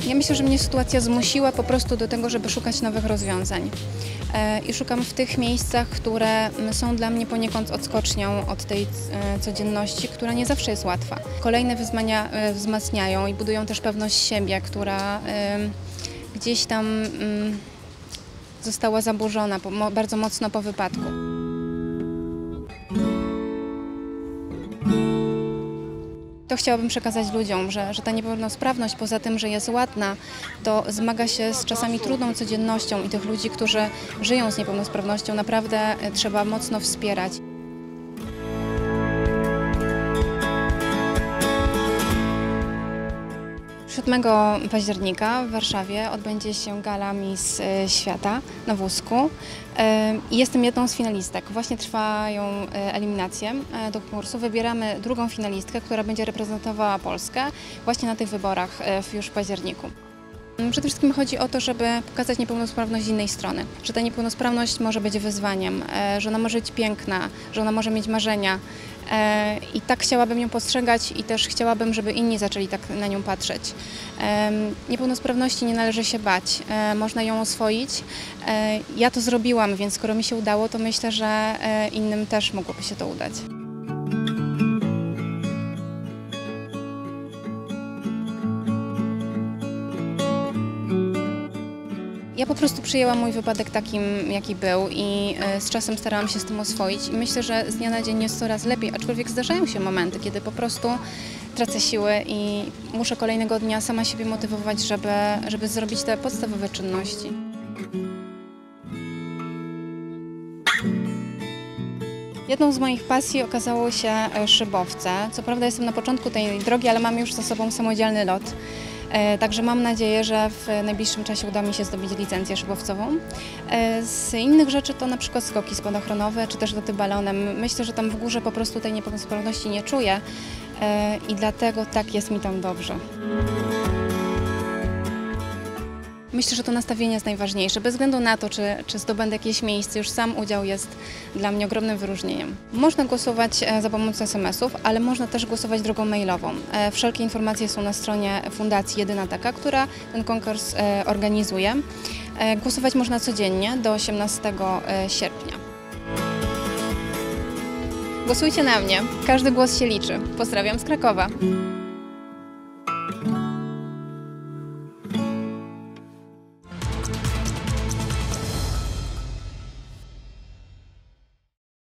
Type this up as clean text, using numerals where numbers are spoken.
Ja myślę, że mnie sytuacja zmusiła po prostu do tego, żeby szukać nowych rozwiązań. I szukam w tych miejscach, które są dla mnie poniekąd odskocznią od tej codzienności, która nie zawsze jest łatwa. Kolejne wyzwania wzmacniają i budują też pewność siebie, która gdzieś tam została zaburzona bardzo mocno po wypadku. To chciałabym przekazać ludziom, że ta niepełnosprawność, poza tym, że jest ładna, to zmaga się z czasami trudną codziennością i tych ludzi, którzy żyją z niepełnosprawnością, naprawdę trzeba mocno wspierać. 7 października w Warszawie odbędzie się gala Miss Świata na wózku. Jestem jedną z finalistek. Właśnie trwają eliminacje do konkursu. Wybieramy drugą finalistkę, która będzie reprezentowała Polskę właśnie na tych wyborach już w październiku. Przede wszystkim chodzi o to, żeby pokazać niepełnosprawność z innej strony, że ta niepełnosprawność może być wyzwaniem, że ona może być piękna, że ona może mieć marzenia. I tak chciałabym ją postrzegać i też chciałabym, żeby inni zaczęli tak na nią patrzeć. Niepełnosprawności nie należy się bać, można ją oswoić. Ja to zrobiłam, więc skoro mi się udało, to myślę, że innym też mogłoby się to udać. Ja po prostu przyjęłam mój wypadek takim, jaki był i z czasem starałam się z tym oswoić i myślę, że z dnia na dzień jest coraz lepiej, aczkolwiek zdarzają się momenty, kiedy po prostu tracę siły i muszę kolejnego dnia sama siebie motywować, żeby zrobić te podstawowe czynności. Jedną z moich pasji okazało się szybowce. Co prawda jestem na początku tej drogi, ale mam już za sobą samodzielny lot. Także mam nadzieję, że w najbliższym czasie uda mi się zdobyć licencję szybowcową. Z innych rzeczy to na przykład skoki spadochronowe, czy też loty balonem. Myślę, że tam w górze po prostu tej niepełnosprawności nie czuję i dlatego tak jest mi tam dobrze. Myślę, że to nastawienie jest najważniejsze. Bez względu na to, czy zdobędę jakieś miejsce, już sam udział jest dla mnie ogromnym wyróżnieniem. Można głosować za pomocą SMS-ów, ale można też głosować drogą mailową. Wszelkie informacje są na stronie Fundacji Jedyna Taka, która ten konkurs organizuje. Głosować można codziennie do 18 sierpnia. Głosujcie na mnie. Każdy głos się liczy. Pozdrawiam z Krakowa.